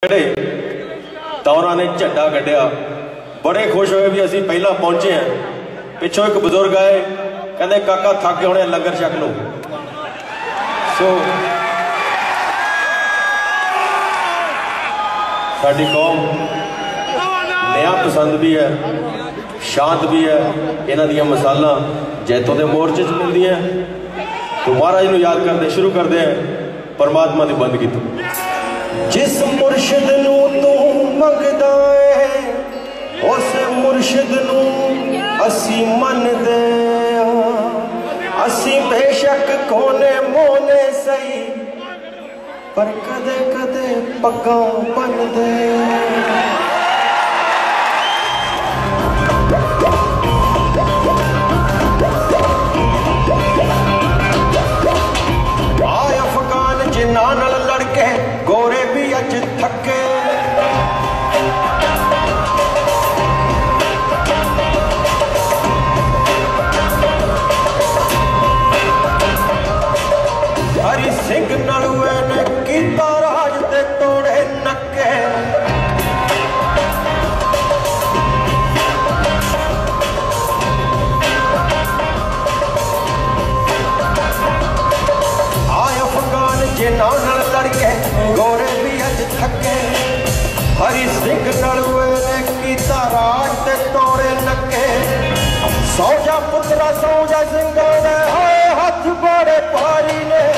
दौरा ने झंडा कढ़िया, बड़े खुश होए भी असी पहला पहुंचे हैं। पिछों एक बजुर्ग आए, कहते काका थक गए होने, लंगर छक लो। सो साडी कौम नया पसंद भी है, शांत भी है। इन्हां दियां मसाला जैतों के मोर्चे च मिलदियां। तो महाराज नूं याद करते शुरू करते हैं, परमात्मा की बंदगी। तो जिस मुर्शिद नूं तू मंगदा है, उस मुर्शिद नूं असी मनदे आ। असी बेशक कोने मोने सही, पर कदे कदे पग्गा बनदे। आए अफगान जिन्हां नाल लड़के गोरे भी अज थके। हरि सिंह नलुए ने कीता राज ते तोड़े नके। आए अफगान जिन्हां नाल लड़के गोरे भी अज थके। हरि सिंह नलुए ने कीता राज ते तोड़े नके। सौ जा पुत्रा सौ जा सिंघां दे, हाय हथ बड़े भारी ने।